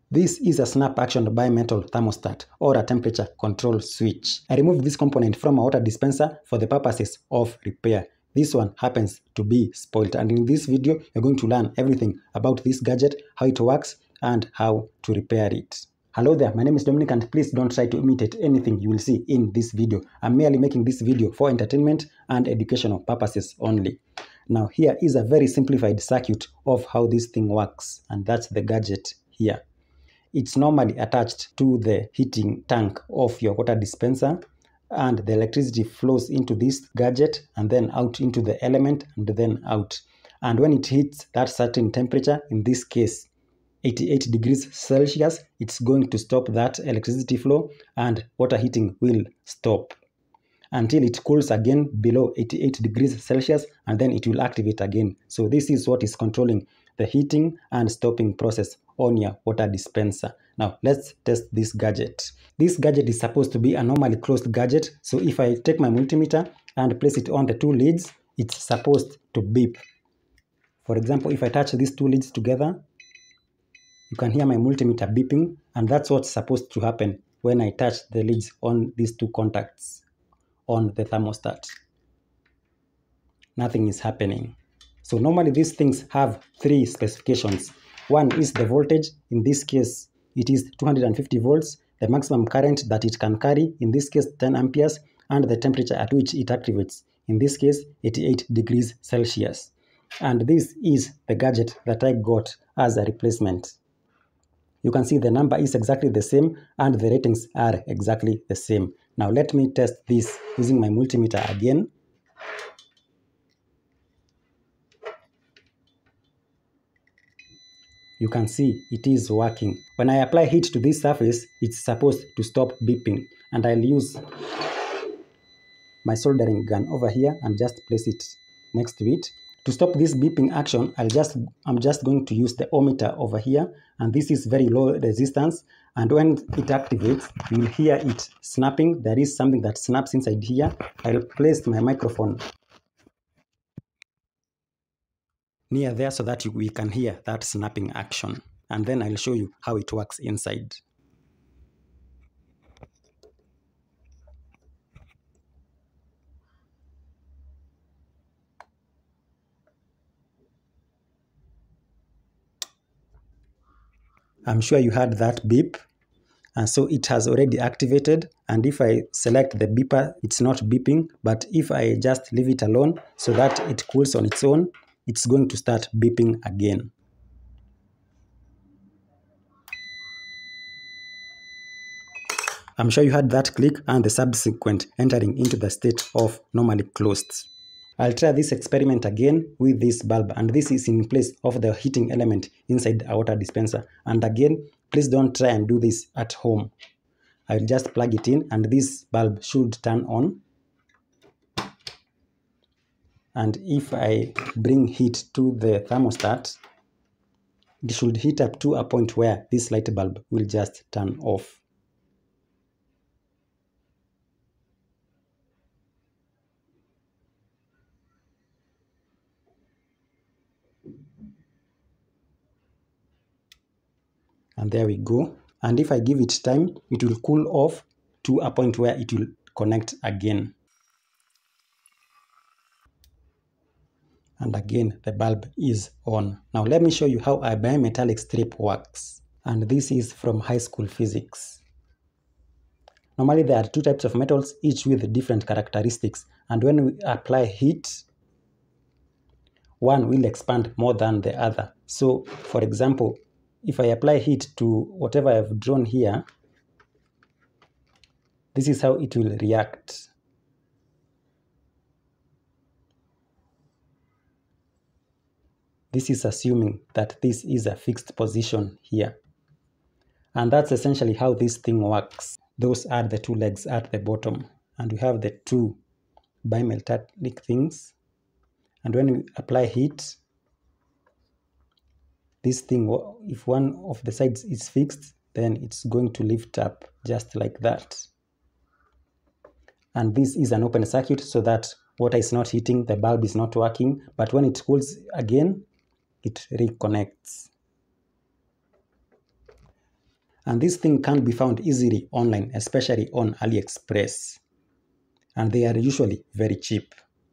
This is a snap action bimetal thermostat or a temperature control switch. I removed this component from a water dispenser for the purposes of repair. This one happens to be spoiled, and in this video you're going to learn everything about this gadget, how it works and how to repair it. Hello there, my name is Dominic, and please don't try to imitate anything you will see in this video. I'm merely making this video for entertainment and educational purposes only. Now here is a very simplified circuit of how this thing works, and that's the gadget here. It's normally attached to the heating tank of your water dispenser, and the electricity flows into this gadget and then out into the element and then out. And when it hits that certain temperature, in this case 88 degrees Celsius, it's going to stop that electricity flow and water heating will stop until it cools again below 88 degrees Celsius, and then it will activate again. So this is what is controlling the heating and stopping process on your water dispenser. Now let's test this gadget. This gadget is supposed to be a normally closed gadget, so if I take my multimeter and place it on the two leads, it's supposed to beep. For example, if I touch these two leads together, you can hear my multimeter beeping, and that's what's supposed to happen when I touch the leads on these two contacts on the thermostat. Nothing is happening. So normally these things have three specifications. One is the voltage. In this case, it is 250 volts, the maximum current that it can carry, in this case 10 amperes, and the temperature at which it activates, in this case 88 degrees Celsius. And this is the gadget that I got as a replacement. You can see the number is exactly the same and the ratings are exactly the same. Now let me test this using my multimeter again. You can see it is working. When I apply heat to this surface, it's supposed to stop beeping, and I'll use my soldering gun over here and just place it next to it. To stop this beeping action, I'm just going to use the ohmmeter over here, and this is very low resistance, and when it activates, you'll hear it snapping. There is something that snaps inside here. I'll place my microphone near there so that we can hear that snapping action, and then I'll show you how it works inside. I'm sure you heard that beep, and so it has already activated. And if I select the beeper, it's not beeping, but if I just leave it alone so that it cools on its own, it's going to start beeping again. I'm sure you heard that click and the subsequent entering into the state of normally closed. I'll try this experiment again with this bulb, and this is in place of the heating element inside a water dispenser. And again, please don't try and do this at home. I'll just plug it in and this bulb should turn on. And if I bring heat to the thermostat, it should heat up to a point where this light bulb will just turn off. And there we go. And if I give it time, it will cool off to a point where it will connect again. And again, the bulb is on. Now let me show you how a bimetallic strip works. And this is from high school physics. Normally there are two types of metals, each with different characteristics. And when we apply heat, one will expand more than the other. So for example, if I apply heat to whatever I've drawn here, this is how it will react. This is assuming that this is a fixed position here. And that's essentially how this thing works. Those are the two legs at the bottom. And we have the two bimetallic things. And when we apply heat, this thing, if one of the sides is fixed, then it's going to lift up just like that. And this is an open circuit so that water is not heating, the bulb is not working, but when it cools again, it reconnects. And this thing can be found easily online, especially on AliExpress. And they are usually very cheap.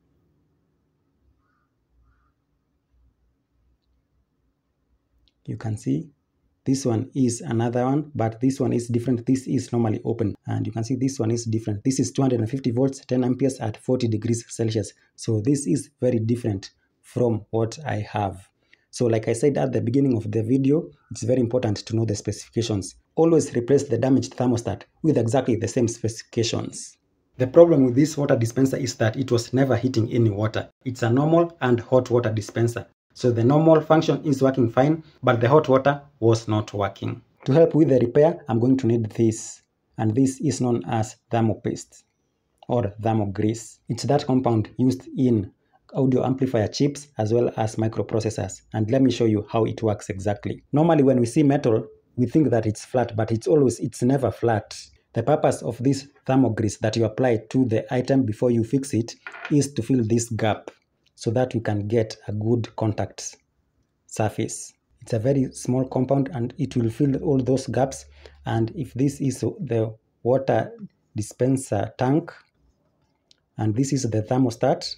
You can see this one is another one, but this one is different. This is normally open, and you can see this one is different. This is 250 volts, 10 amperes at 40 degrees Celsius. So this is very different from what I have. So like I said at the beginning of the video, it's very important to know the specifications. Always replace the damaged thermostat with exactly the same specifications. The problem with this water dispenser is that it was never heating any water. It's a normal and hot water dispenser. So the normal function is working fine, but the hot water was not working. To help with the repair, I'm going to need this. And this is known as thermopaste or thermogrease. It's that compound used in audio amplifier chips as well as microprocessors. And let me show you how it works exactly. Normally when we see metal, we think that it's flat, but it's never flat. The purpose of this thermogrease that you apply to the item before you fix it is to fill this gap, so that we can get a good contact surface. It's a very small compound and it will fill all those gaps. And if this is the water dispenser tank and this is the thermostat,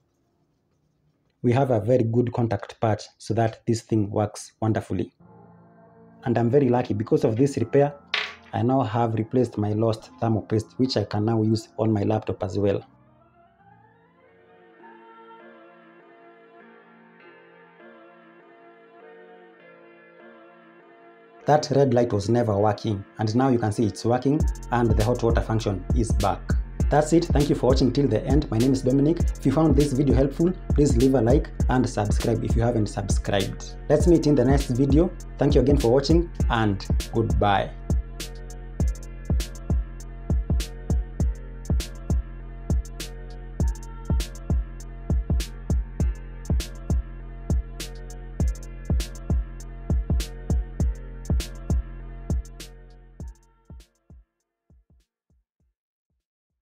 we have a very good contact patch so that this thing works wonderfully. And I'm very lucky because of this repair. I now have replaced my lost thermopaste, which I can now use on my laptop as well. That red light was never working, and now you can see it's working and the hot water function is back. That's it. Thank you for watching till the end. My name is Dominic. If you found this video helpful, please leave a like and subscribe if you haven't subscribed. Let's meet in the next video. Thank you again for watching and goodbye.